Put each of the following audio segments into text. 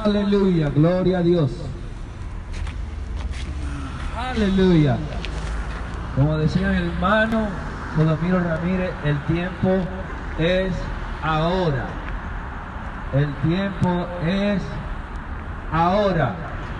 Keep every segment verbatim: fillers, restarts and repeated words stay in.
Aleluya, gloria a Dios. Aleluya. Como decía mi hermano Rodomiro Ramírez, el tiempo es ahora. El tiempo es ahora.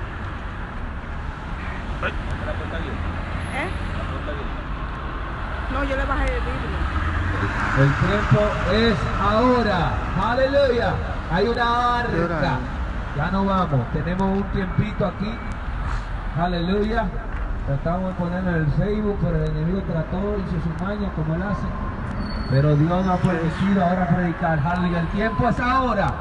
¿Eh? No, yo le bajé el vidrio. El tiempo es ahora. Aleluya. Hay una arca. Ya no vamos. Tenemos un tiempito aquí. Aleluya. Tratamos de ponerlo en el Facebook, pero el enemigo trató, hizo su maña como él hace. Pero Dios nos ha permitido ahora predicar. Aleluya. El tiempo es ahora.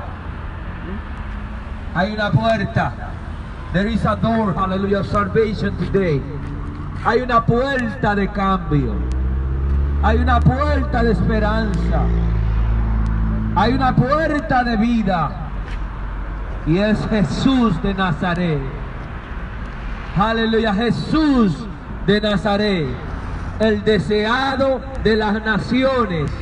Hay una puerta. There is a door, hallelujah, salvation today. Hay una puerta de cambio. Hay una puerta de esperanza. Hay una puerta de vida. Y es Jesús de Nazaret. Aleluya, Jesús de Nazaret. El deseado de las naciones.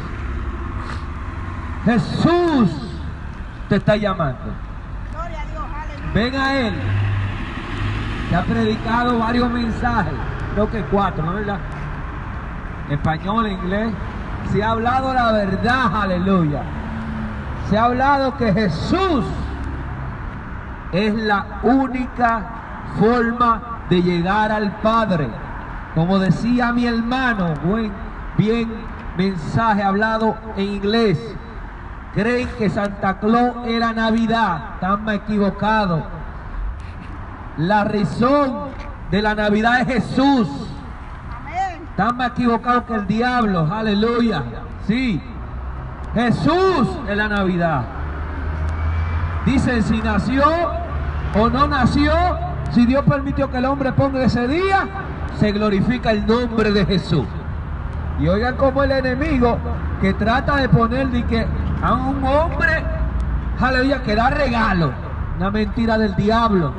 Jesús te está llamando. Gloria a Dios, aleluya. Ven a Él. Se ha predicado varios mensajes. Creo que cuatro, ¿no es verdad? Español, inglés. Se ha hablado la verdad, aleluya. Se ha hablado que Jesús es la única forma de llegar al Padre. Como decía mi hermano, buen, bien mensaje hablado en inglés. Creen que Santa Claus era Navidad. Están equivocados. La razón de la Navidad es Jesús. Están más equivocados que el diablo, aleluya. Sí, Jesús es la Navidad. Dicen si nació o no nació, si Dios permitió que el hombre ponga ese día, se glorifica el nombre de Jesús. Y oigan como el enemigo que trata de poner de que a un hombre, aleluya, que da regalo. Una mentira del diablo.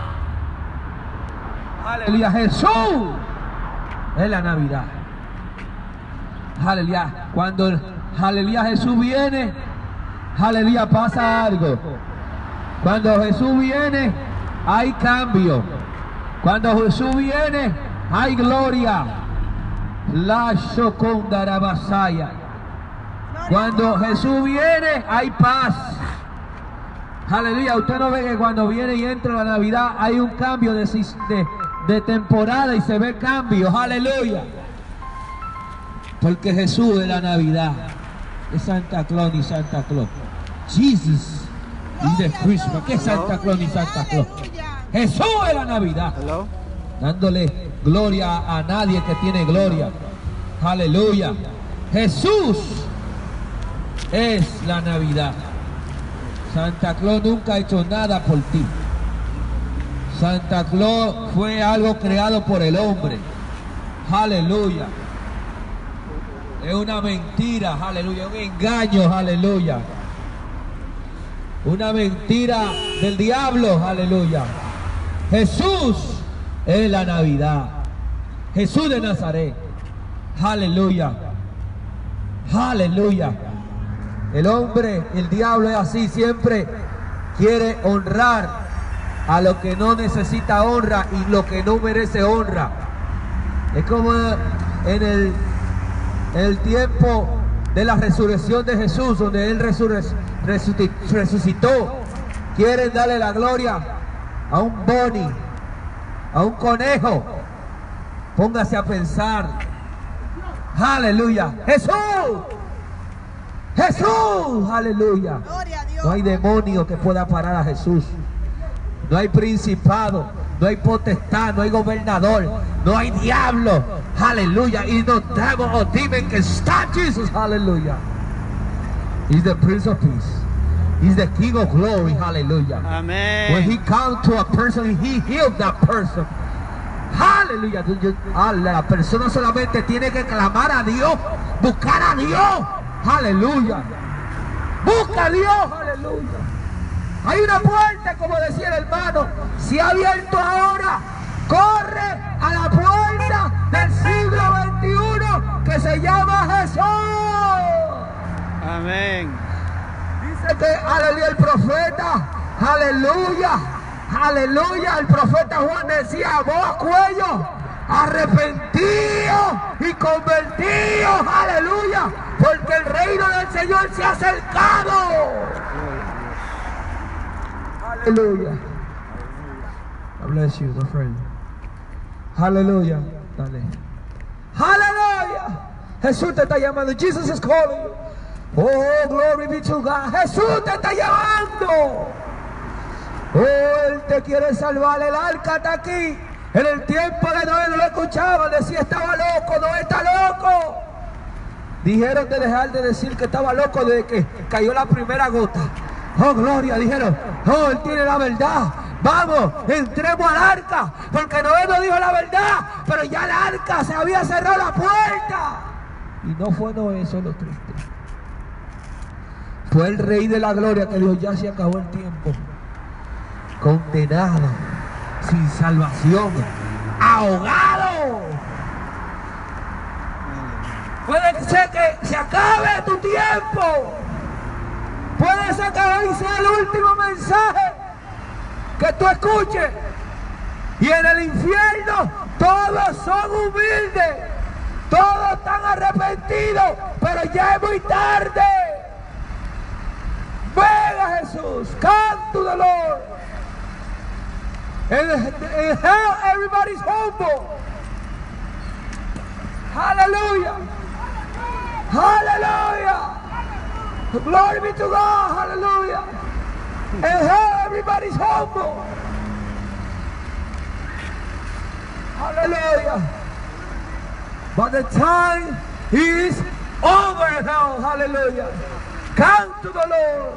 Aleluya, Jesús es la Navidad. Aleluya. Cuando aleluya Jesús viene, aleluya, pasa algo. Cuando Jesús viene, hay cambio. Cuando Jesús viene, hay gloria. La Shokondarabasaya. Cuando Jesús viene, hay paz. Aleluya. Usted no ve que cuando viene y entra la Navidad hay un cambio de, de de temporada y se ve cambios, aleluya, porque Jesús es la Navidad, es Santa Claus y Santa Claus. Jesus is the Christmas. ¿Qué es Santa Claus y Santa Claus? Jesús es la Navidad. Dándole gloria a nadie que tiene gloria, aleluya. Jesús es la Navidad. Santa Claus nunca ha hecho nada por ti. Santa Claus fue algo creado por el hombre. Aleluya. Es una mentira, aleluya, un engaño, aleluya. Una mentira del diablo, aleluya. Jesús es la Navidad. Jesús de Nazaret. Aleluya. Aleluya. El hombre, el diablo es así, siempre quiere honrar a lo que no necesita honra y lo que no merece honra. Es como en el, en el tiempo de la resurrección de Jesús, donde Él resucitó. Quieren darle la gloria a un boni, a un conejo. Póngase a pensar. Aleluya. Jesús. Jesús. Aleluya. No hay demonio que pueda parar a Jesús. No hay principado, no hay potestad, no hay gobernador, no hay diablo, aleluya, y no devil or demon can stop Jesus, hallelujah. He's the Prince of Peace. He's the King of Glory, hallelujah. Amen. When He comes to a person, He healed that person. Aleluya. La persona solamente tiene que clamar a Dios, buscar a Dios, aleluya. Busca a Dios, aleluya. Hay una puerta, como decía el hermano, se ha abierto ahora. Corre a la puerta del siglo veintiuno que se llama Jesús. Amén. Dice que, aleluya, el profeta Aleluya, aleluya. El profeta Juan decía: voz a cuello, arrepentidos y convertidos, aleluya, porque el reino del Señor se ha acercado. Aleluya. God bless you, my friend. Aleluya. Dale. Aleluya. Jesús te está llamando. Jesus is calling you. Oh, glory be to God. Jesús te está llamando. Oh, Él te quiere salvar. El arca está aquí. En el tiempo de Noé no lo escuchaban. Decía: estaba loco. Noé está loco. Dijeron de dejar de decir que estaba loco desde que cayó la primera gota. Oh, gloria. Dijeron: oh, Él tiene la verdad. Vamos, entremos al arca. Porque Noé no dijo la verdad, pero ya el arca se había cerrado la puerta. Y no fue Noé solo triste. Fue el Rey de la Gloria que dijo: ya se acabó el tiempo. Condenado, sin salvación, ahogado. Puede ser que se acabe tu tiempo. Puede ser que hoy sea el último mensaje que tú escuches. Y en el infierno todos son humildes, todos están arrepentidos, pero ya es muy tarde. Ven a Jesús, come to the Lord. In, in hell everybody's humble. Hallelujah. Hallelujah. Glory be to God. Hallelujah. In hell everybody's humble. Hallelujah. But the time is over now. Hallelujah. Come to the Lord.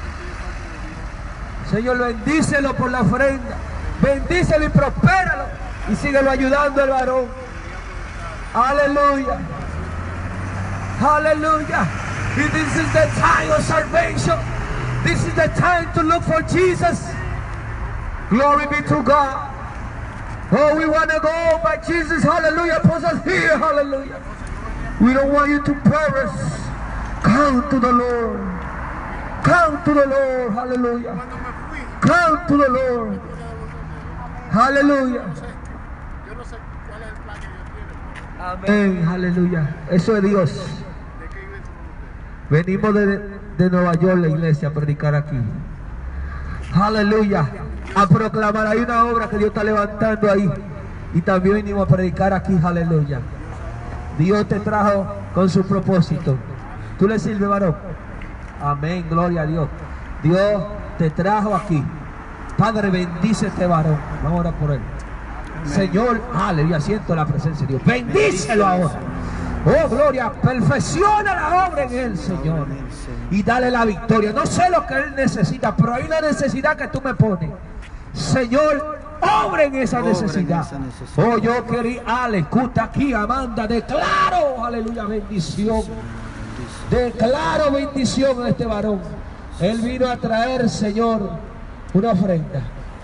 Señor, bendícelo por la ofrenda. Bendícelo y prospéralo. Y síguelo ayudando al varón. Aleluya. Aleluya. This is the time of salvation. This is the time to look for Jesus. Glory be to God. Oh, we want to go, but Jesus, hallelujah, puts us here, hallelujah. We don't want you to perish. Come to the Lord. Come to the Lord, hallelujah. Come to the Lord. Hallelujah. Amén, aleluya. Eso es Dios. Venimos de, de Nueva York, la iglesia, a predicar aquí. Aleluya. A proclamar. Hay una obra que Dios está levantando ahí. Y también venimos a predicar aquí. Aleluya. Dios te trajo con su propósito. ¿Tú le sirves, varón? Amén, gloria a Dios. Dios te trajo aquí. Padre, bendice a este varón. Vamos a orar por él. Amén. Señor, aleluya, siento la presencia de Dios. Bendícelo ahora. Oh, gloria, perfecciona la obra en él, Señor. Y dale la victoria. No sé lo que él necesita, pero hay una necesidad que tú me pones. Señor, obra en esa necesidad. Oh, yo quería, Ale, escucha aquí, Amanda, declaro, aleluya, bendición. Declaro bendición a este varón. Él vino a traer, Señor, una ofrenda.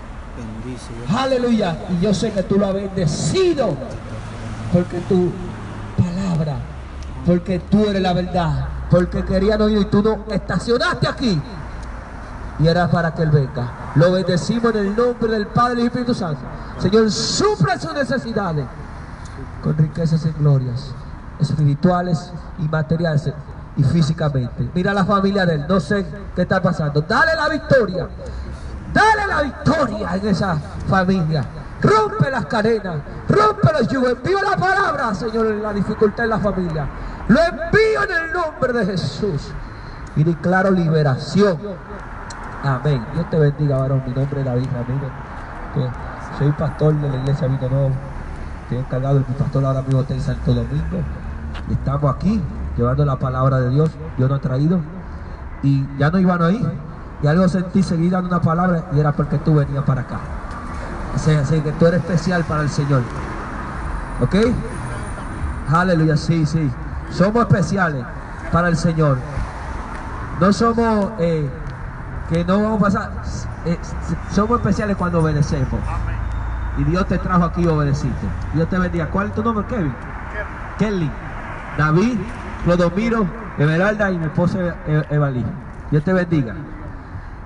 Aleluya. Y yo sé que tú lo has bendecido. Porque tu palabra, porque tú eres la verdad, porque querían oír y tú no estacionaste aquí. Y era para que él venga. Lo bendecimos en el nombre del Padre y Espíritu Santo. Señor, suple sus necesidades con riquezas y glorias espirituales y materiales y físicamente. Mira la familia de él, no sé qué está pasando. Dale la victoria. Dale la victoria en esa familia. Rompe las cadenas, rompe los yugos. Envío la palabra, Señor, en la dificultad en la familia. Lo envío en el nombre de Jesús. Y declaro liberación. Amén. Dios te bendiga, varón. Mi nombre es David Ramírez. Que soy pastor de la iglesia Vino Nuevo. Estoy encargado, mi pastor ahora mismo está en Santo Domingo. Y estamos aquí llevando la palabra de Dios. Dios nos ha traído. Y ya no iban a ir. Y algo sentí seguir dando una palabra y era porque tú venías para acá. Así, así que tú eres especial para el Señor. ¿Ok? Aleluya, sí, sí. Somos especiales para el Señor. No somos eh, que no vamos a pasar. Eh, somos especiales cuando obedecemos. Y Dios te trajo aquí y obedeciste. Dios te bendiga. ¿Cuál es tu nombre, Kevin? Kelly. David, Clodomiro, Everalda y mi esposa Evalí. Dios te bendiga.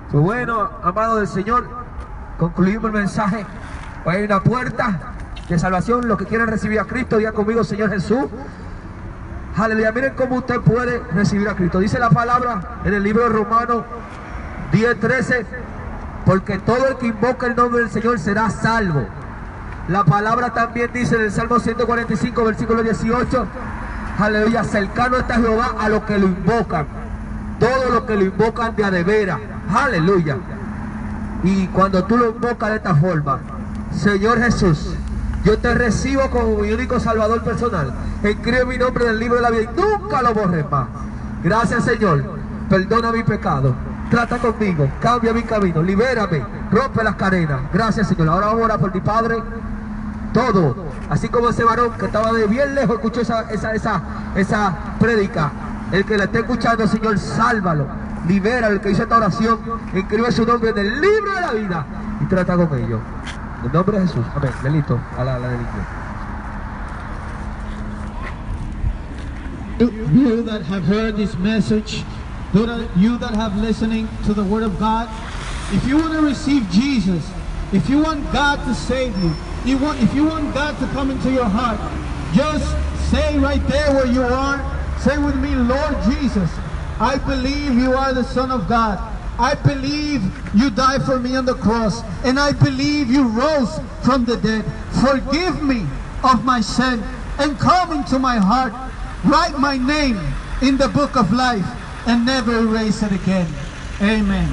Pues bueno, amado del Señor, concluimos el mensaje. Hoy hay una puerta de salvación. Los que quieren recibir a Cristo, diga conmigo, Señor Jesús. Aleluya. Miren cómo usted puede recibir a Cristo. Dice la palabra en el libro de Romanos diez, trece, porque todo el que invoca el nombre del Señor será salvo. La palabra también dice en el Salmo ciento cuarenta y cinco, versículo dieciocho, aleluya, cercano está Jehová a los que lo invocan, todos los que lo invocan de a de veras, aleluya. Y cuando tú lo invocas de esta forma, Señor Jesús, yo te recibo como mi único Salvador personal, escribe mi nombre en el libro de la vida y nunca lo borres más. Gracias, Señor, perdona mi pecado, trata conmigo, cambia mi camino, libérame, rompe las cadenas. Gracias, Señor. Ahora vamos a orar por mi Padre. Todo, así como ese varón que estaba de bien lejos escuchó esa, esa, esa, esa prédica, el que la esté escuchando, Señor, sálvalo, libera al que hizo esta oración, escribe su nombre en el libro de la vida y trata con ellos. En el nombre de Jesús. Amén. Delito, a la, a la delito. You that have heard this message, you that, you that have listening to the Word of God, if you want to receive Jesus, if you want God to save you, you want, if you want God to come into your heart, just say right there where you are, say with me, Lord Jesus, I believe you are the Son of God. I believe you died for me on the cross, and I believe you rose from the dead. Forgive me of my sin and come into my heart. Write my name in the book of life and never erase it again. Amen.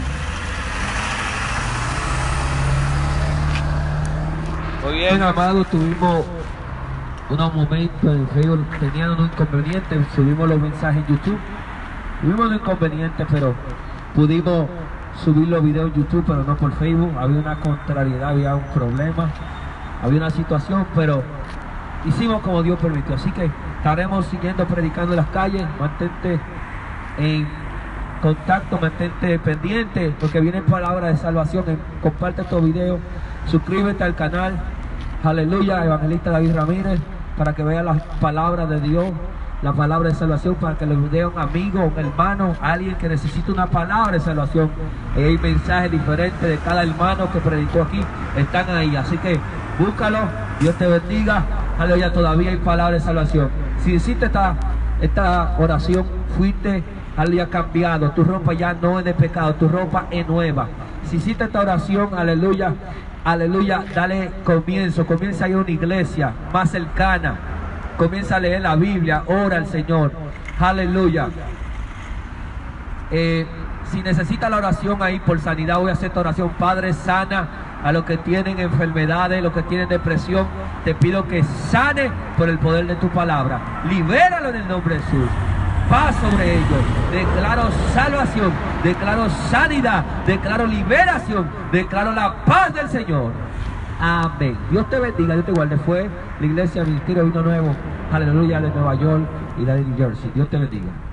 Muy bien, amado, tuvimos unos momentos en Facebook, tenían un inconveniente, subimos los mensajes en YouTube, tuvimos un inconveniente, pero pudimos subir los videos en YouTube, pero no por Facebook. Había una contrariedad, había un problema, había una situación, pero hicimos como Dios permitió. Así que estaremos siguiendo predicando en las calles. Mantente en contacto, mantente pendiente, porque vienen palabras de salvación. Comparte estos videos, suscríbete al canal, aleluya, Evangelista David Ramírez, para que vea las palabras de Dios, la palabra de salvación, para que le dé a un amigo, un hermano, alguien que necesite una palabra de salvación. Y hay mensajes diferentes de cada hermano que predicó aquí, están ahí, así que búscalo. Dios te bendiga, aleluya. Todavía hay palabra de salvación. Si hiciste esta, esta oración, fuiste, aleluya, cambiado, tu ropa ya no es de pecado, tu ropa es nueva. Si hiciste esta oración, aleluya, aleluya, dale comienzo, comienza a ir a una iglesia más cercana, comienza a leer la Biblia, ora al Señor, aleluya. Eh, si necesita la oración ahí por sanidad, voy a hacer esta oración. Padre, sana a los que tienen enfermedades, los que tienen depresión, te pido que sane por el poder de tu palabra, libéralo en el nombre de Jesús. Paz sobre ellos, declaro salvación, declaro sanidad, declaro liberación, declaro la paz del Señor. Amén. Dios te bendiga, Dios te guarde. Fue la iglesia Ministerio Vino Nuevo, aleluya, de Nueva York y la de New Jersey. Dios te bendiga.